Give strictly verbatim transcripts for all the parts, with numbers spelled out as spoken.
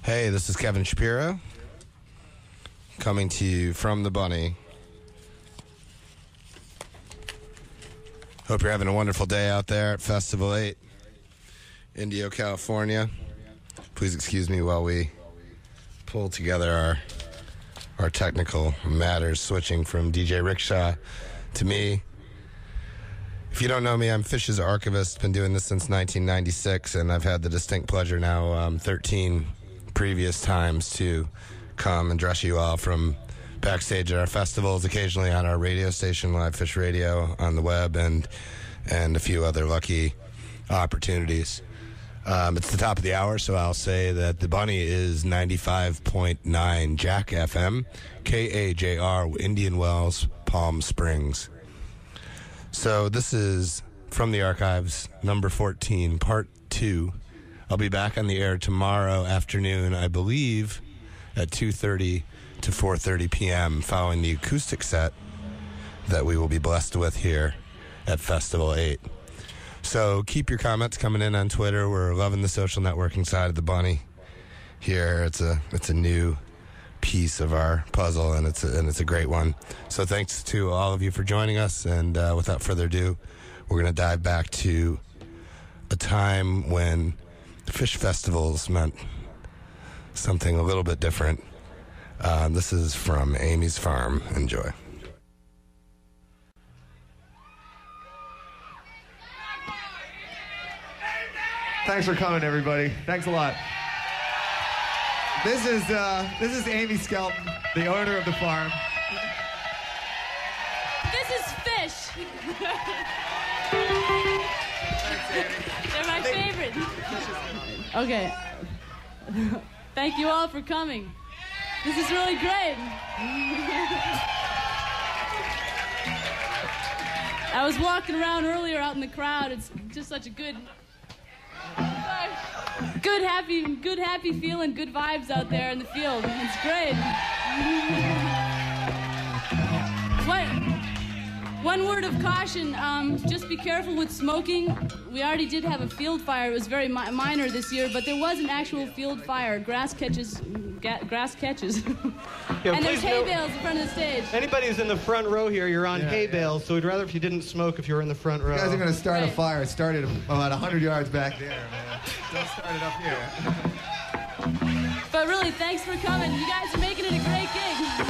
Hey, this is Kevin Shapiro, coming to you from the Bunny. Hope you're having a wonderful day out there at Festival eight, Indio, California. Please excuse me while we pull together our our technical matters, switching from D J Rickshaw to me. If you don't know me, I'm Fish's archivist. Been doing this since nineteen ninety-six, and I've had the distinct pleasure now um, thirteen previous times to come and dress you all from backstage at our festivals, occasionally on our radio station, Live Fish Radio, on the web, and and a few other lucky opportunities. Um, it's the top of the hour, so I'll say that the Bunny is ninety-five point nine Jack F M, K A J R, Indian Wells, Palm Springs. So this is From the Archives, number fourteen, part two. I'll be back on the air tomorrow afternoon, I believe, at two thirty to four thirty p.m., following the acoustic set that we will be blessed with here at Festival eight. So keep your comments coming in on Twitter. We're loving the social networking side of the Bunny here. It's a it's a new piece of our puzzle, and it's a, and it's a great one. So thanks to all of you for joining us, and uh, without further ado, we're going to dive back to a time when fish festivals meant something a little bit different. Uh, this is from Amy's Farm. Enjoy. Thanks for coming, everybody. Thanks a lot. This is uh, this is Amy Skelton, the owner of the farm. This is Fish. They're my favorite. Okay. Thank you all for coming. This is really great. I was walking around earlier out in the crowd. It's just such a good, good happy, good happy feeling, good vibes out there in the field. It's great. What? One word of caution, um, just be careful with smoking. We already did have a field fire. It was very mi minor this year, but there was an actual field fire. Grass catches, ga grass catches. Yeah, and there's hay note, bales in front of the stage. Anybody who's in the front row here, you're on yeah, hay yeah. bales, so we'd rather if you didn't smoke if you were in the front row. You guys are going to start Right. a fire. It started about one hundred yards back there, man. Don't start it up here. But really, thanks for coming. You guys are making it a great gig.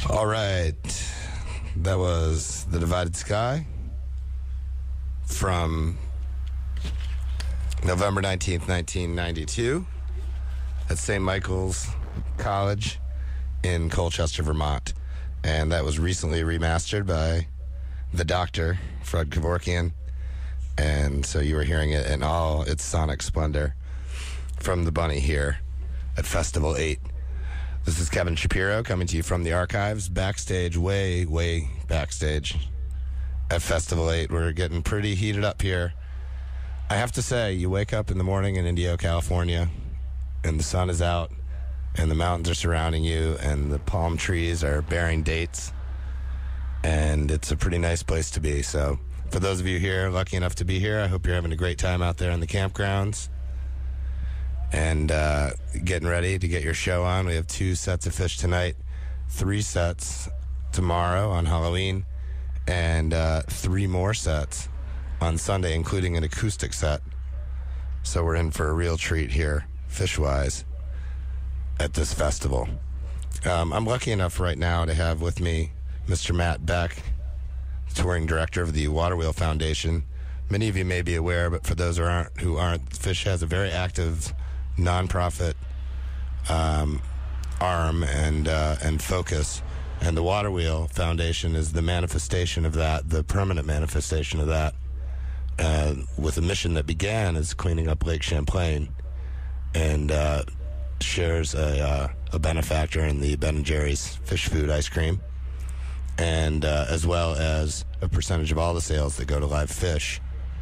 All right. That was The Divided Sky from November nineteenth, nineteen ninety-two at Saint Michael's College in Colchester, Vermont. And that was recently remastered by the Doctor, Fred Kevorkian. And so you were hearing it in all its sonic splendor from the Bunny here at Festival eight. This is Kevin Shapiro coming to you from the archives, backstage, way, way backstage at Festival eight. We're getting pretty heated up here. I have to say, you wake up in the morning in Indio, California, and the sun is out, and the mountains are surrounding you, and the palm trees are bearing dates, and it's a pretty nice place to be. So for those of you here, lucky enough to be here, I hope you're having a great time out there in the campgrounds and uh, getting ready to get your show on. We have two sets of Fish tonight, three sets tomorrow on Halloween, and uh, three more sets on Sunday, including an acoustic set. So we're in for a real treat here, Fish-wise, at this festival. Um, I'm lucky enough right now to have with me Mister Matt Beck, touring director of the Waterwheel Foundation. Many of you may be aware, but for those who aren't, who aren't Fish has a very active nonprofit um, arm and uh, and focus, and the Waterwheel Foundation is the manifestation of that, the permanent manifestation of that, uh, with a mission that began as cleaning up Lake Champlain, and uh, shares a, uh, a benefactor in the Ben and Jerry's fish food ice cream, and uh, as well as a percentage of all the sales that go to live fish.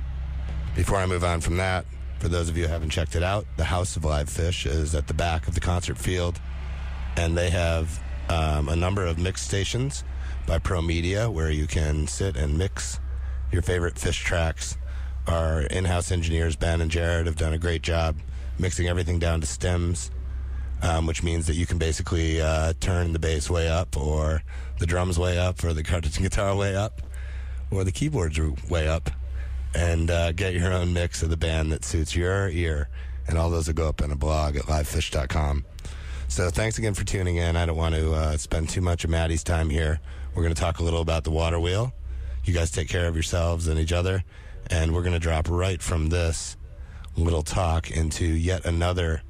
Before I move on from that, for those of you who haven't checked it out, the House of Live Fish is at the back of the concert field, and they have um, a number of mix stations by Pro Media where you can sit and mix your favorite fish tracks. Our in-house engineers, Ben and Jared, have done a great job mixing everything down to stems, um, which means that you can basically uh, turn the bass way up, or the drums way up, or the guitar way up, or the keyboards way up, and uh, get your own mix of the band that suits your ear. And all those will go up in a blog at live fish dot com. So thanks again for tuning in. I don't want to uh, spend too much of Maddie's time here. We're going to talk a little about the water wheel. You guys take care of yourselves and each other. And we're going to drop right from this little talk into yet another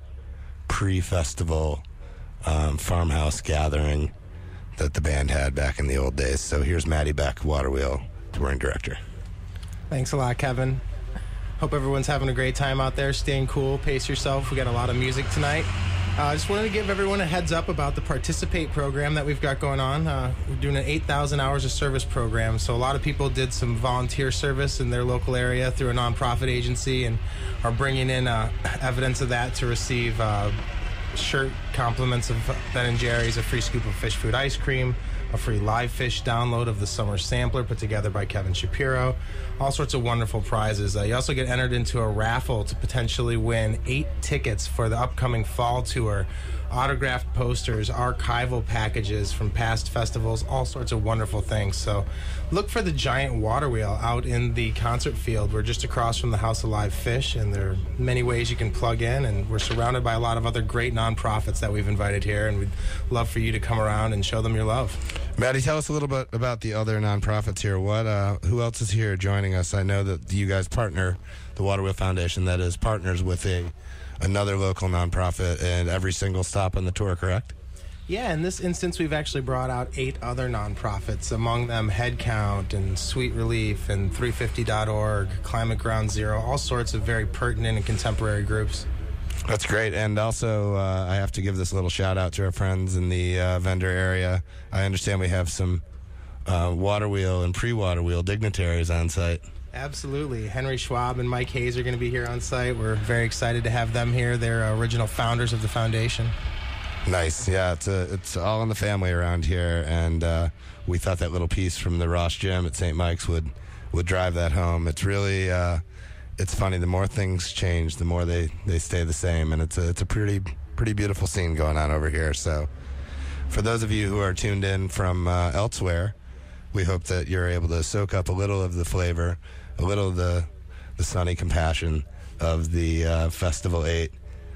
pre-festival um, farmhouse gathering that the band had back in the old days. So here's Maddie Beck, Waterwheel touring director. Thanks a lot, Kevin. Hope everyone's having a great time out there, staying cool, pace yourself. We got a lot of music tonight. I uh, just wanted to give everyone a heads up about the Participate program that we've got going on. Uh, we're doing an eight thousand hours of service program. So a lot of people did some volunteer service in their local area through a nonprofit agency and are bringing in uh, evidence of that to receive uh, shirt compliments of Ben and Jerry's, a free scoop of fish food ice cream, a free live fish download of the summer sampler put together by Kevin Shapiro, all sorts of wonderful prizes. Uh, you also get entered into a raffle to potentially win eight tickets for the upcoming fall tour, autographed posters, archival packages from past festivals, all sorts of wonderful things. So look for the giant water wheel out in the concert field. We're just across from the House of Live Fish, and there are many ways you can plug in, and we're surrounded by a lot of other great nonprofits that we've invited here, and we'd love for you to come around and show them your love. Maddie, tell us a little bit about the other nonprofits here. What, uh, who else is here joining us? I know that you guys partner, the Waterwheel Foundation, that is partners with a another local nonprofit in every single stop on the tour, correct? Yeah, in this instance, we've actually brought out eight other nonprofits, among them Headcount and Sweet Relief and three fifty dot org, Climate Ground Zero, all sorts of very pertinent and contemporary groups. That's great. And also, uh, I have to give this little shout out to our friends in the uh, vendor area. I understand we have some uh, water wheel and pre-water wheel dignitaries on site. Absolutely. Henry Schwab and Mike Hayes are going to be here on site. We're very excited to have them here. They're original founders of the foundation. Nice. Yeah, it's a, it's all in the family around here, and uh, we thought that little piece from the Ross Gym at Saint Mike's would would drive that home. It's really uh, it's funny. The more things change, the more they, they stay the same, and it's a it's a pretty pretty beautiful scene going on over here. So, for those of you who are tuned in from uh, elsewhere, we hope that you're able to soak up a little of the flavor, a little of the the sunny compassion of the uh, Festival eight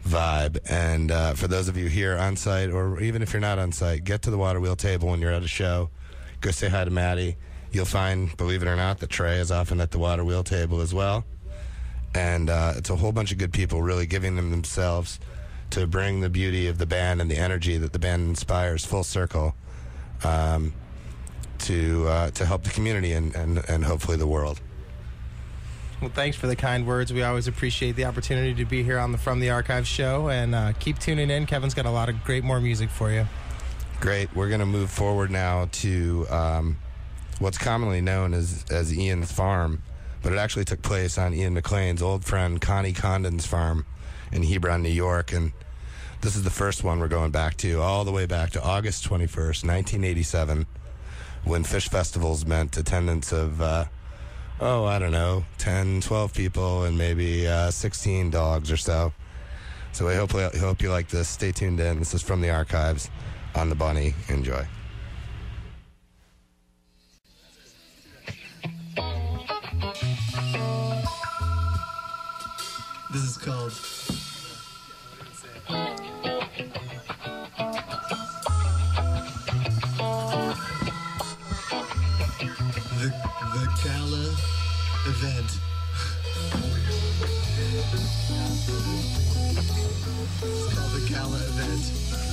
vibe. And uh, for those of you here on site, or even if you're not on site, get to the water wheel table when you're at a show. Go say hi to Maddie. You'll find, believe it or not, that Trey is often at the water wheel table as well. And uh, it's a whole bunch of good people really giving them themselves to bring the beauty of the band and the energy that the band inspires full circle um, to uh, to help the community and, and, and hopefully the world. Well, thanks for the kind words. We always appreciate the opportunity to be here on the From the Archives show, and uh, keep tuning in. Kevin's got a lot of great more music for you. Great. We're going to move forward now to um, what's commonly known as, as Ian's Farm, but it actually took place on Ian McLean's old friend Connie Condon's farm in Hebron, New York. And this is the first one we're going back to, all the way back to August twenty-first, nineteen eighty-seven, when Fish Festivals meant attendance of, uh, oh, I don't know, ten, twelve people and maybe uh, sixteen dogs or so. So I hope, I hope you like this. Stay tuned in. This is From the Archives on the Bunny. Enjoy. This is called The The Gala Event. It's called The Gala Event.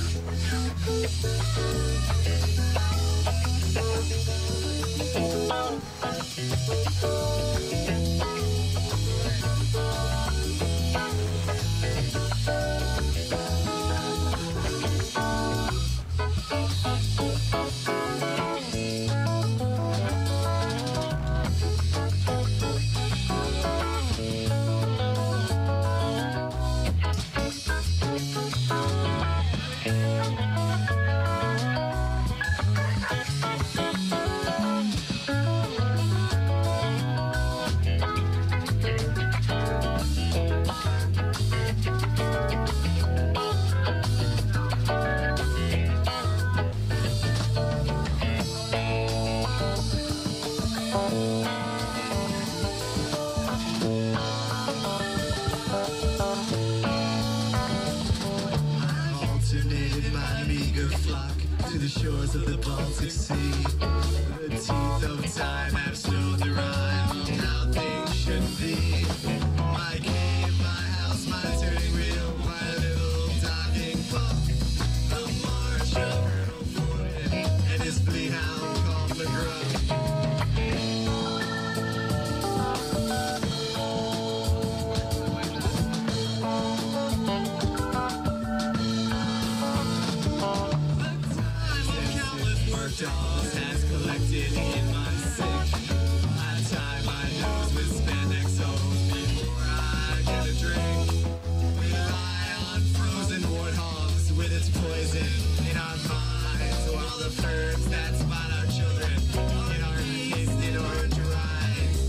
Of the Baltic Sea, the teeth of time have slowed the rhyme of how things should be. My cave, my house, my turning wheel, my little docking pump, the march of Colonel Ford and his fleet hound called McGrupp. Dolls has collected in my sink. I tie my nose with spandex hose before I get a drink. We lie on frozen warthogs with its poison in our minds, while the birds that spot our children in our tasted orange rides.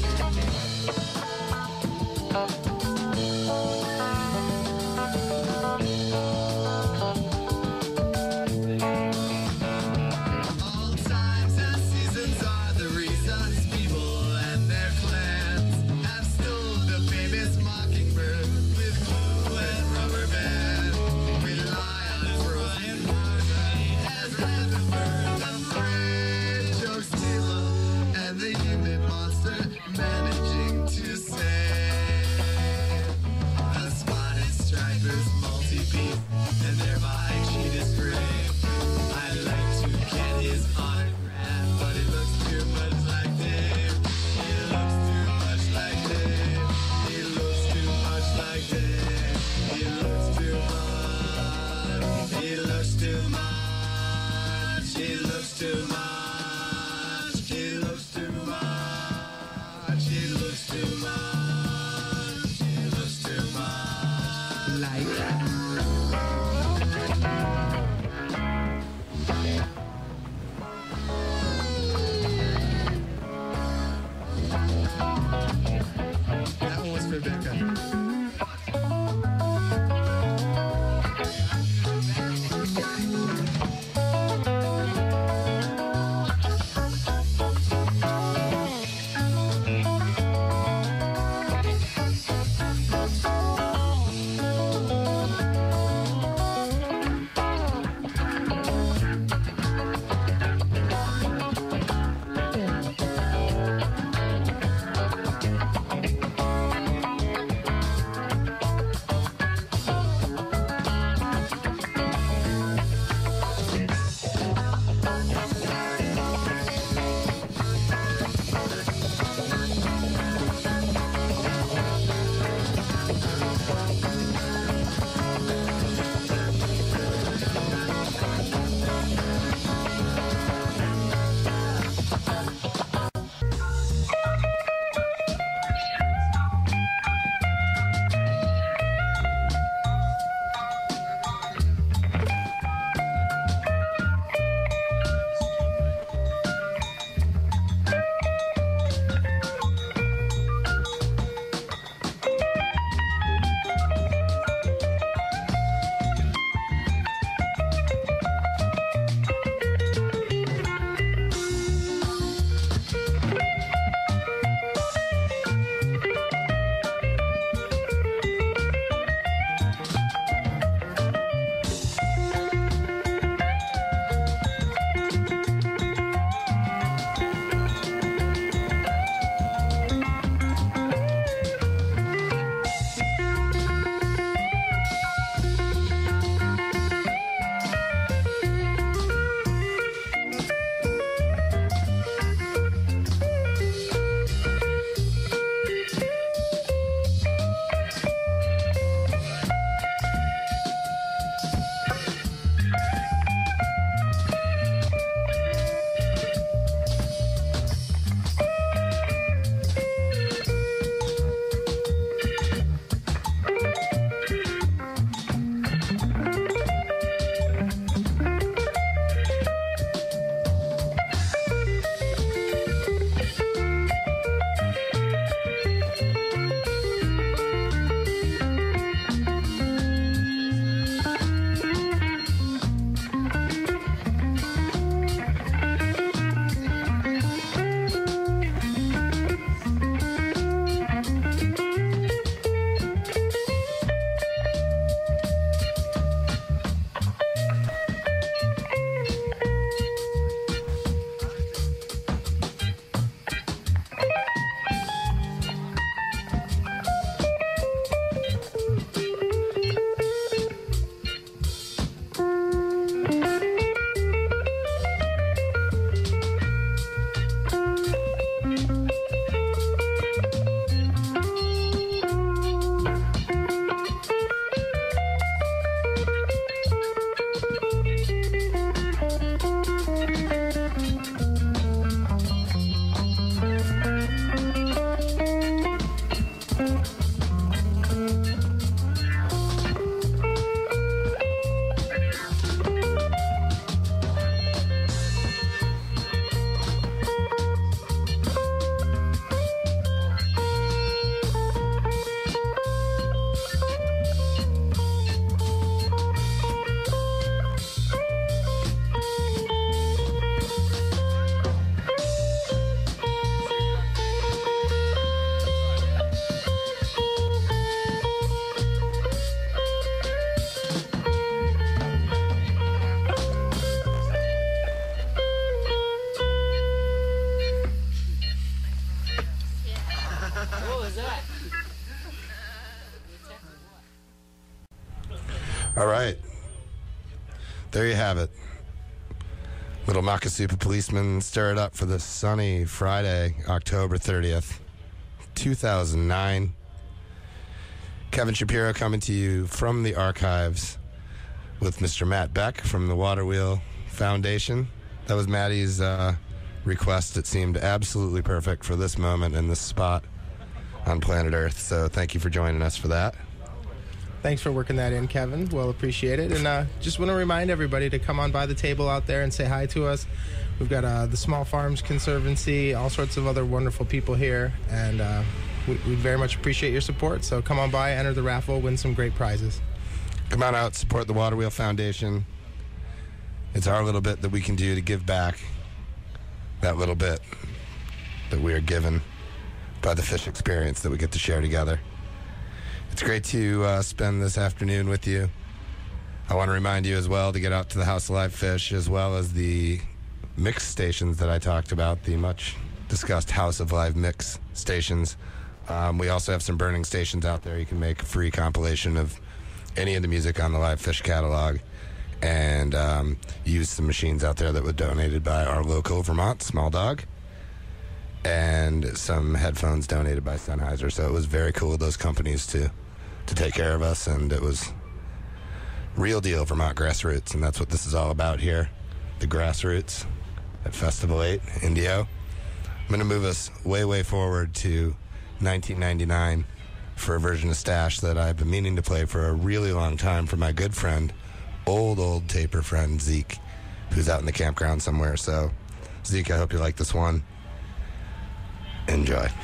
All right. There you have it. Little Makisupa policeman, stir it up for this sunny Friday, October thirtieth, two thousand nine. Kevin Shapiro coming to you from the archives with Mister Matt Beck from the Water Wheel Foundation. That was Maddie's uh, request. It seemed absolutely perfect for this moment and this spot on planet Earth. So thank you for joining us for that. Thanks for working that in, Kevin. Well appreciated. And uh, just want to remind everybody to come on by the table out there and say hi to us. We've got uh, the Small Farms Conservancy, all sorts of other wonderful people here, and uh, we, we'd very much appreciate your support. So come on by, enter the raffle, win some great prizes. Come on out, support the Water Wheel Foundation. It's our little bit that we can do to give back that little bit that we are given by the fish experience that we get to share together. It's great to uh, spend this afternoon with you. I want to remind you as well to get out to the House of Live Fish, as well as the mix stations that I talked about, the much discussed House of Live mix stations. Um, we also have some burning stations out there. You can make a free compilation of any of the music on the Live Fish catalog, and um, use some machines out there that were donated by our local Vermont Small Dog, and some headphones donated by Sennheiser. So it was very cool of those companies to to take care of us, and it was real deal Vermont grassroots, and that's what this is all about here, the grassroots at Festival eight, Indio. I'm going to move us way, way forward to nineteen ninety-nine for a version of Stash that I've been meaning to play for a really long time for my good friend, old, old taper friend, Zeke, who's out in the campground somewhere. So, Zeke, I hope you like this one. Enjoy.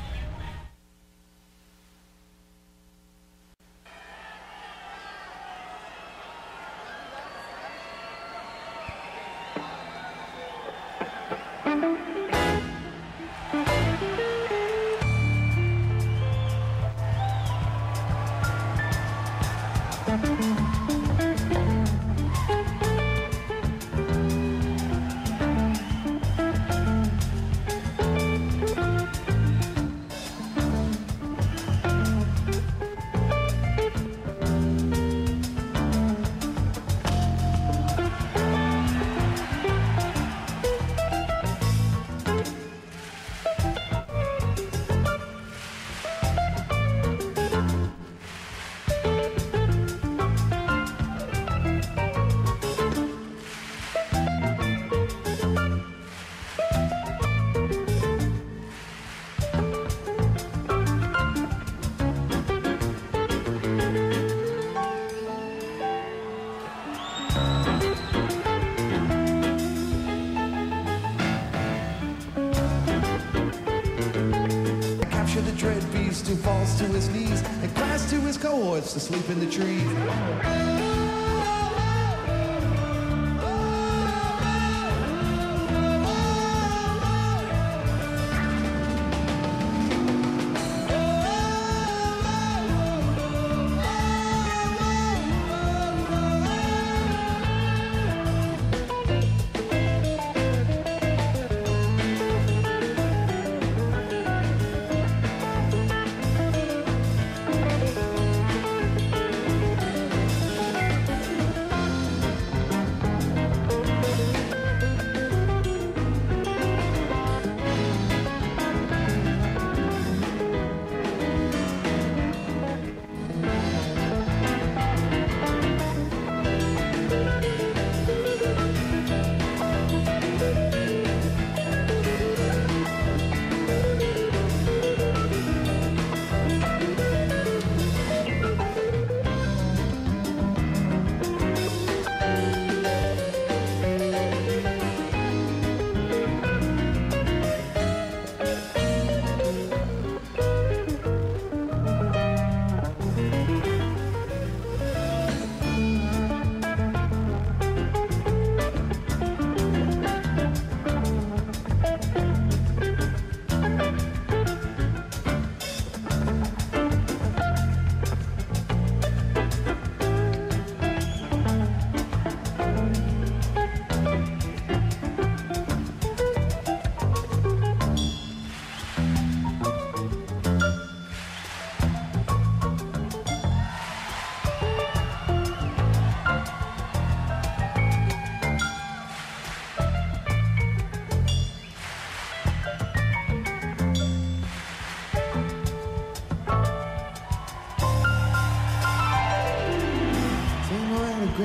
Who falls to his knees and cries to his cohorts to sleep in the trees.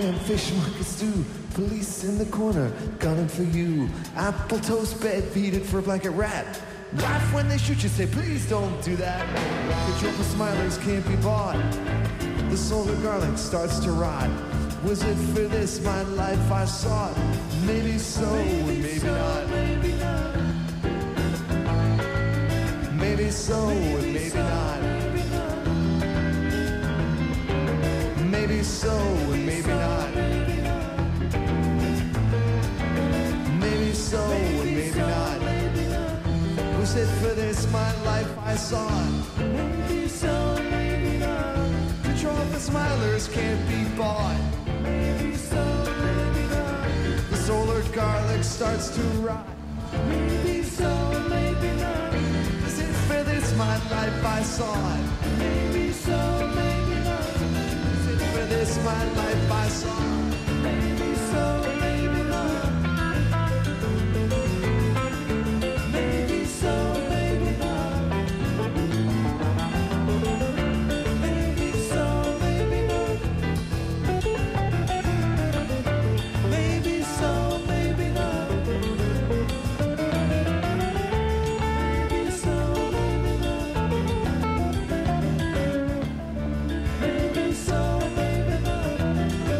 Ham, fish market stew, police in the corner, gunning for you. Apple toast, bed, feed it for a blanket rat. Laugh when they shoot you, say please don't do that. The joke of smilers can't be bought. The solar garlic starts to rot. Was it for this my life I sought? Maybe so, and maybe not. Maybe so, and maybe not. Maybe so, and maybe not. Maybe so, and maybe not. Was it for this my life I sought? Maybe so, and maybe not. Control for smilers can't be bought. Maybe so, maybe not. The solar garlic starts to rot. Maybe so, maybe not. Is it for this my life I sought? Maybe so, maybe not. Is it for this my life I sought? Maybe so, maybe not. Maybe so, maybe not. Maybe so, maybe not. Maybe so, maybe not. Maybe so, maybe not. Maybe so, maybe not.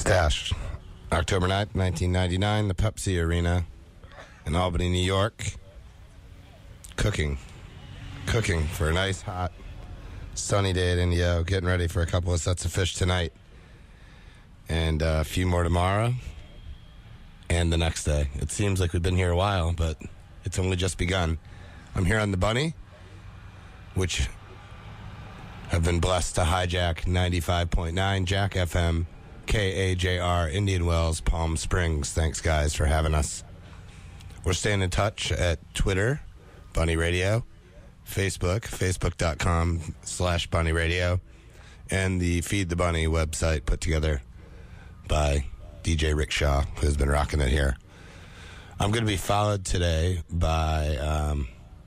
Stash. October ninth, nineteen ninety-nine, the Pepsi Arena in Albany, New York. Cooking. Cooking for a nice, hot, sunny day at Indio. Getting ready for a couple of sets of fish tonight. And uh, a few more tomorrow. And the next day. It seems like we've been here a while, but it's only just begun. I'm here on the Bunny, which have been blessed to hijack ninety-five point nine Jack F M, K A J R, Indian Wells, Palm Springs. Thanks, guys, for having us. We're staying in touch at Twitter, Bunny Radio, Facebook, facebook.com slash Bunny Radio, and the Feed the Bunny website put together by D J Rick Shaw, who's been rocking it here. I'm going to be followed today by, um,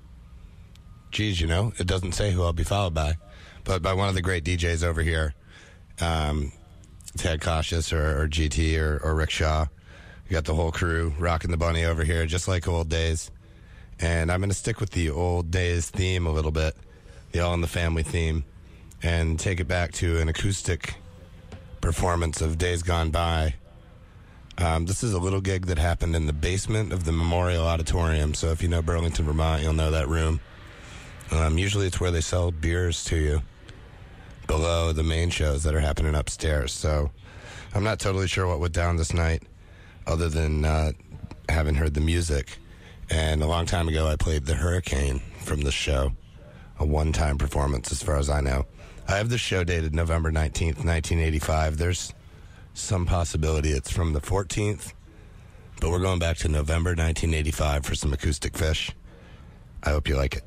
geez, you know, it doesn't say who I'll be followed by, but by one of the great D Js over here, um, Ted Cautious or, or G T or, or Rick Shaw. We got the whole crew rocking the Bunny over here, just like old days. And I'm going to stick with the old days theme a little bit, the All in the Family theme, and take it back to an acoustic performance of Days Gone By. Um, this is a little gig that happened in the basement of the Memorial Auditorium. So if you know Burlington, Vermont, you'll know that room. Um, usually it's where they sell beers to you below the main shows that are happening upstairs. So I'm not totally sure what went down this night other than uh, having heard the music. And a long time ago, I played The Hurricane from the show, a one-time performance as far as I know. I have this show dated November nineteenth, nineteen eighty-five. There's some possibility it's from the fourteenth, but we're going back to November nineteen eighty-five for some acoustic fish. I hope you like it.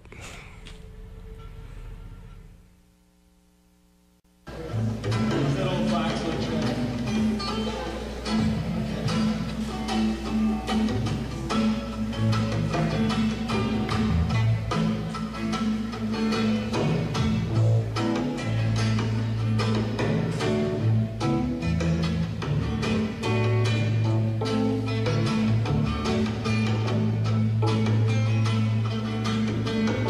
Thank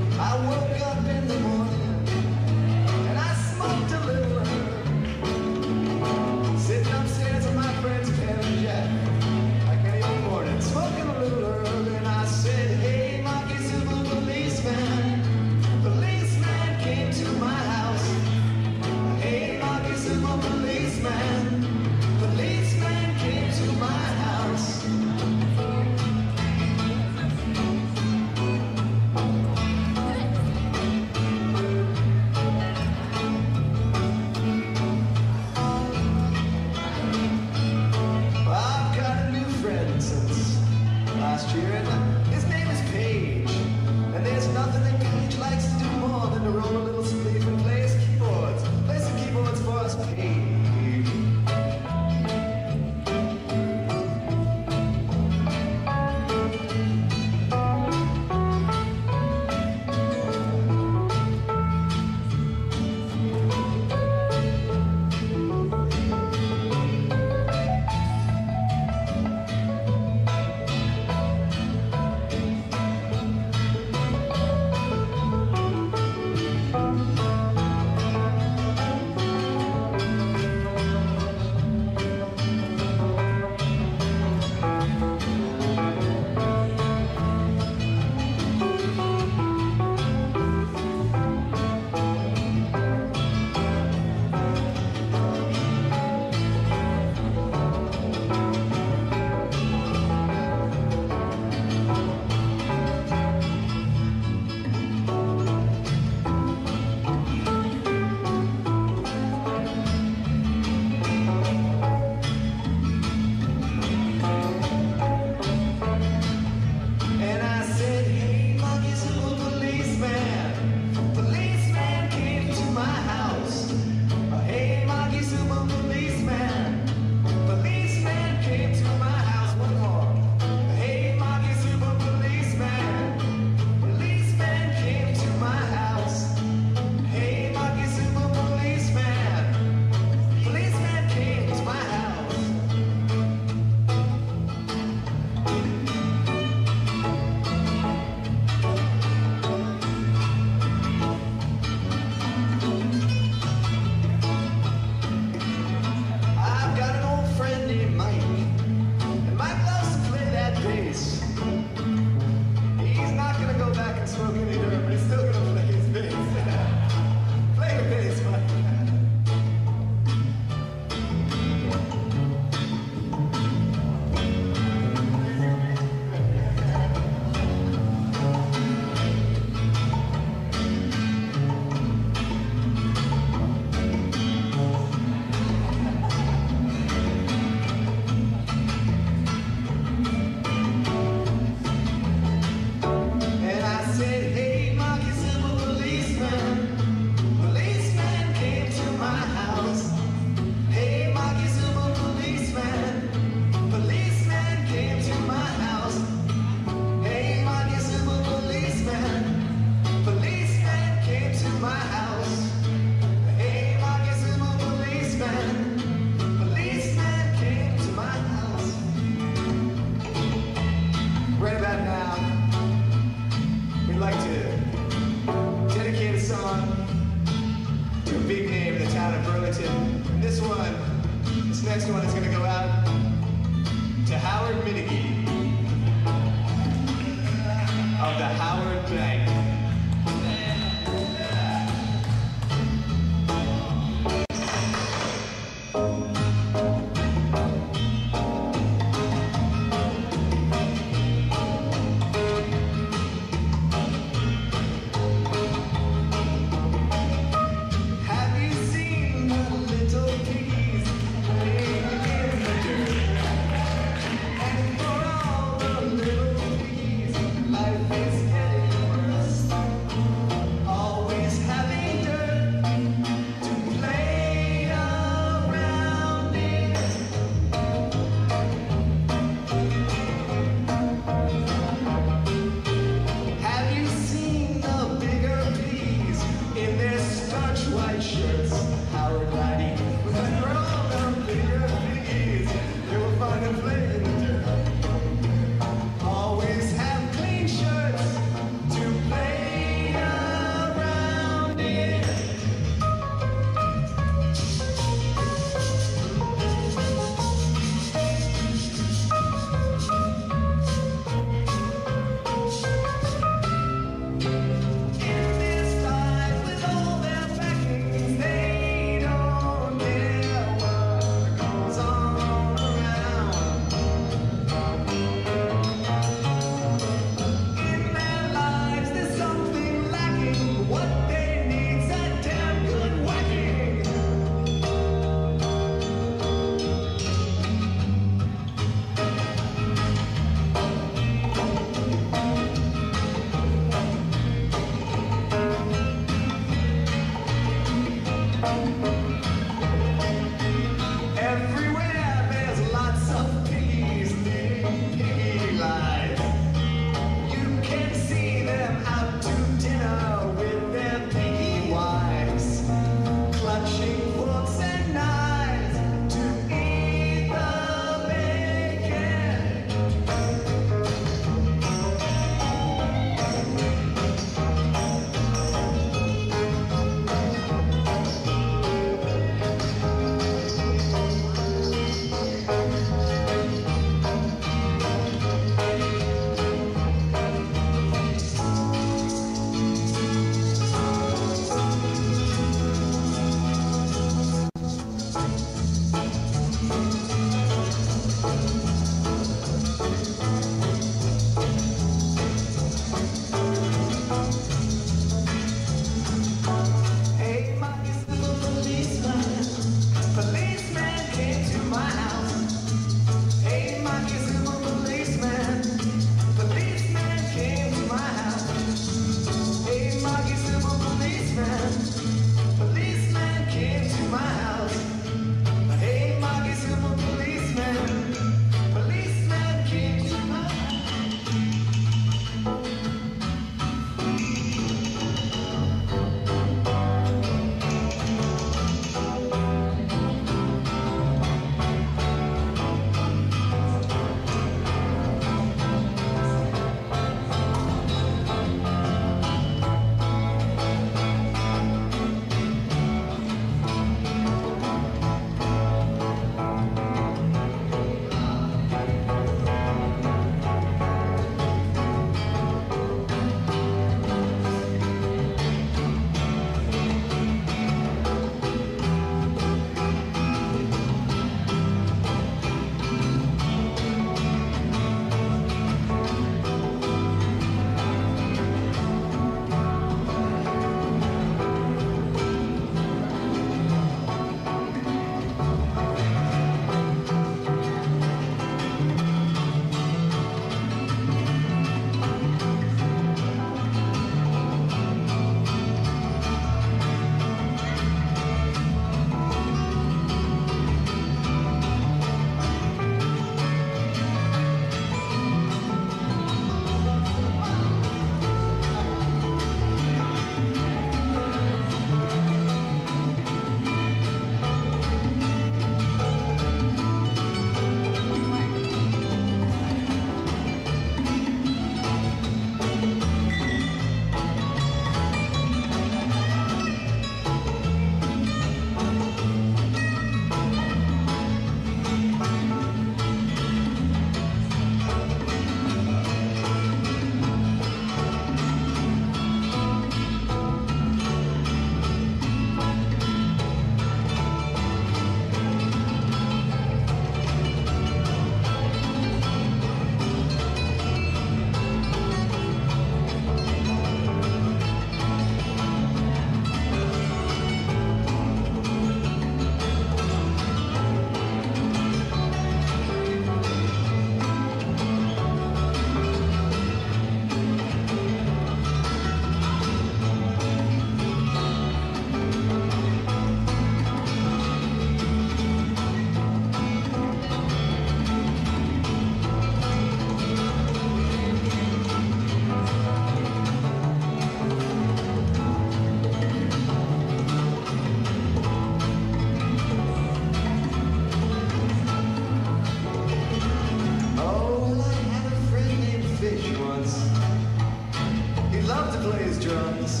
drums.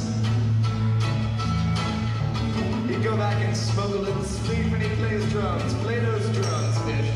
He'd go back and smoke a little sleep when he plays drums. Play those drums, bitch.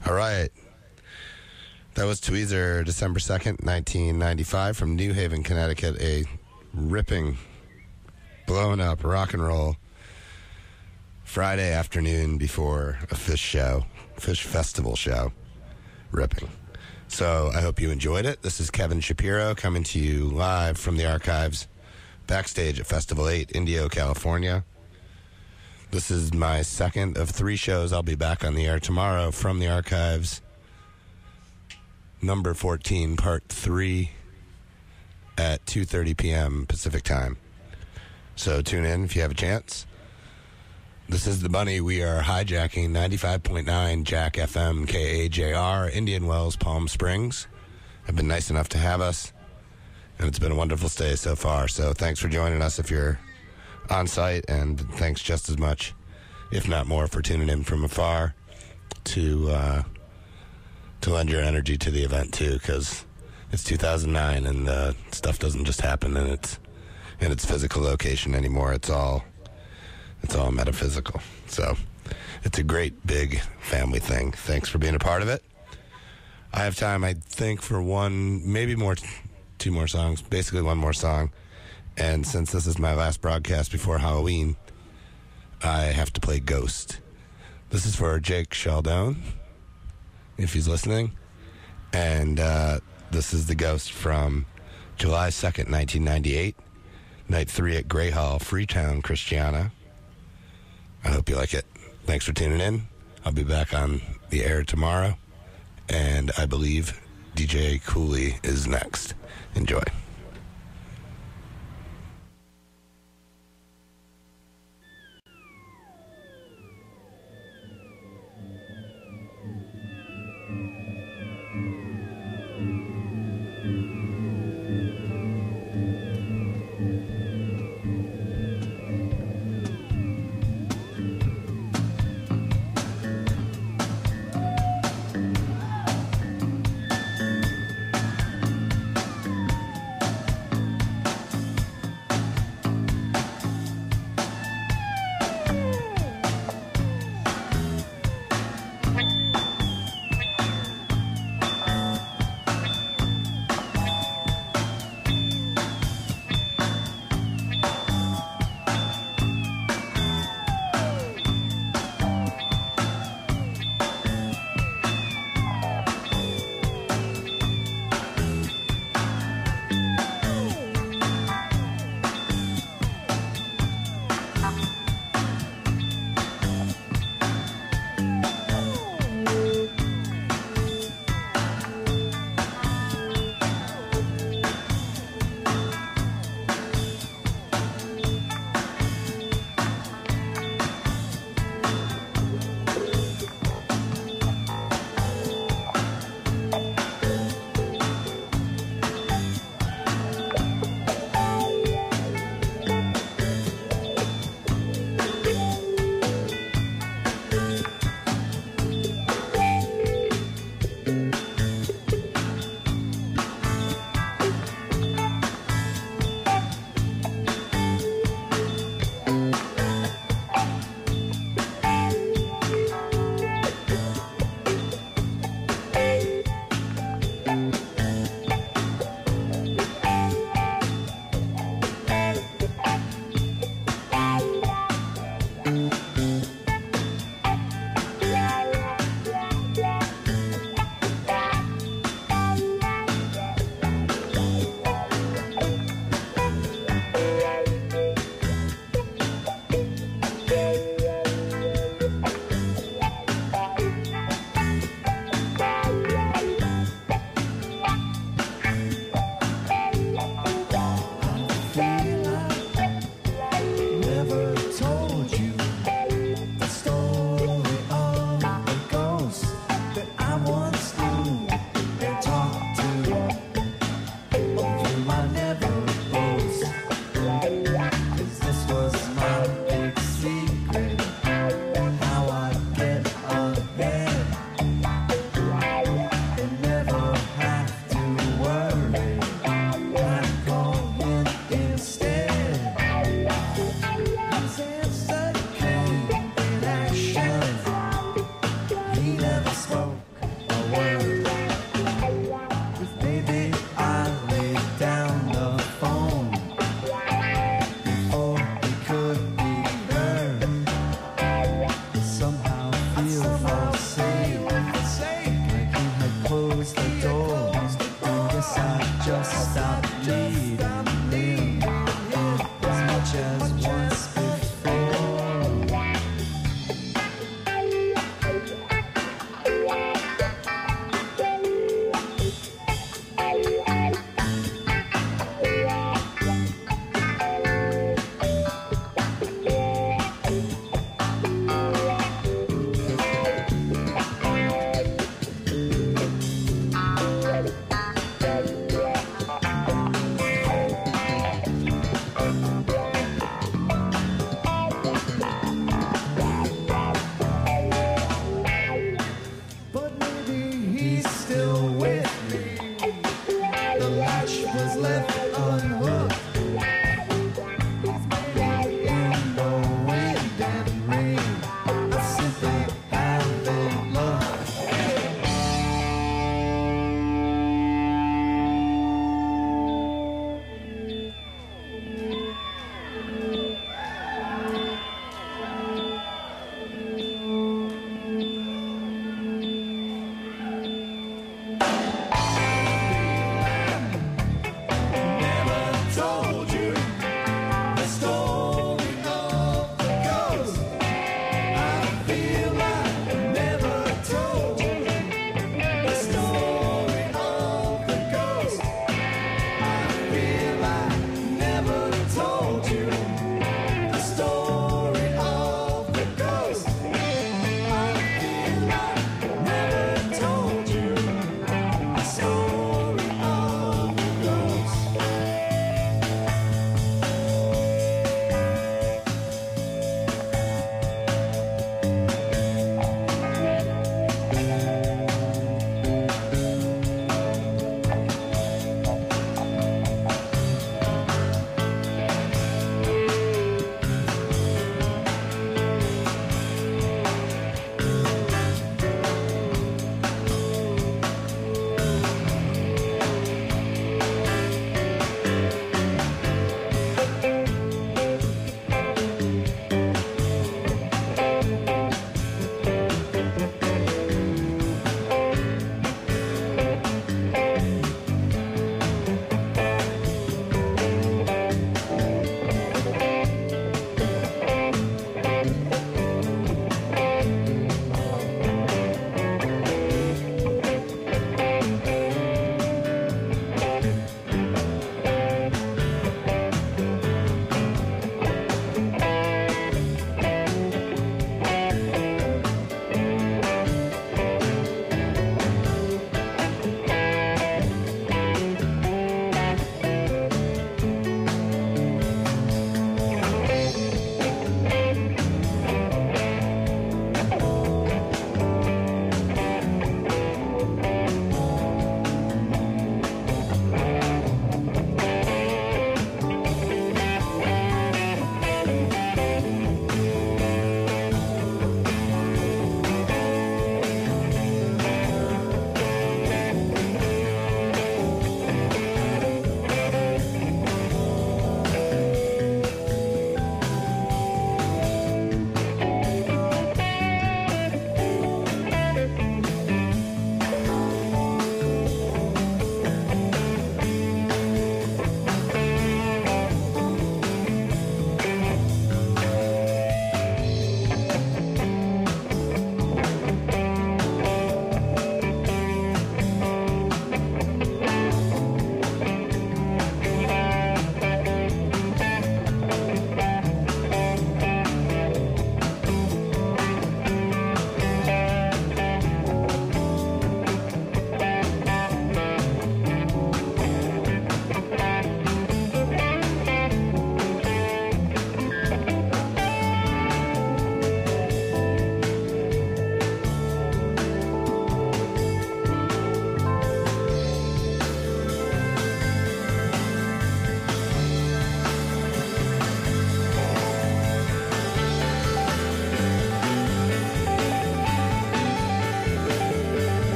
All right. That was Tweezer, December second, nineteen ninety-five, from New Haven, Connecticut. A ripping, blown up rock and roll Friday afternoon before a fish show, fish festival show. Ripping. So I hope you enjoyed it. This is Kevin Shapiro coming to you live from the archives backstage at Festival eight, Indio, California. This is my second of three shows. I'll be back on the air tomorrow from the archives. Number fourteen, part three at two thirty p.m. Pacific time. So tune in if you have a chance. This is The Bunny. We are hijacking ninety-five point nine Jack F M K A J R, Indian Wells, Palm Springs. Have been nice enough to have us, and it's been a wonderful stay so far. So thanks for joining us if you're on site, and thanks just as much, if not more, for tuning in from afar to uh, to lend your energy to the event too, because it's two thousand nine and uh, stuff doesn't just happen in its in its physical location anymore. It's all it's all metaphysical. So it's a great big family thing. Thanks for being a part of it. I have time, I think, for one, maybe more, two more songs, basically one more song. And since this is my last broadcast before Halloween, I have to play Ghost. This is for Jake Sheldon, if he's listening. And uh, this is the Ghost from July second, nineteen ninety-eight, night three at Grey Hall, Freetown, Christiana. I hope you like it. Thanks for tuning in. I'll be back on the air tomorrow. And I believe D J Cooley is next. Enjoy.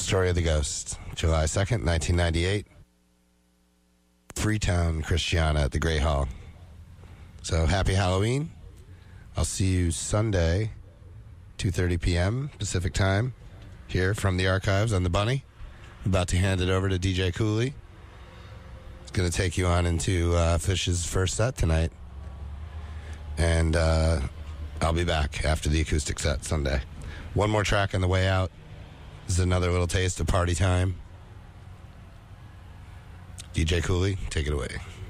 Story of the Ghost, July second, nineteen ninety-eight. Freetown, Christiana at the Great Hall. So happy Halloween. I'll see you Sunday, two thirty p.m. Pacific time, here from the archives on the Bunny. I'm about to hand it over to D J Cooley. It's going to take you on into uh, Fish's first set tonight. And uh, I'll be back after the acoustic set Sunday. One more track on the way out. This is another little taste of party time. D J Cooley, take it away.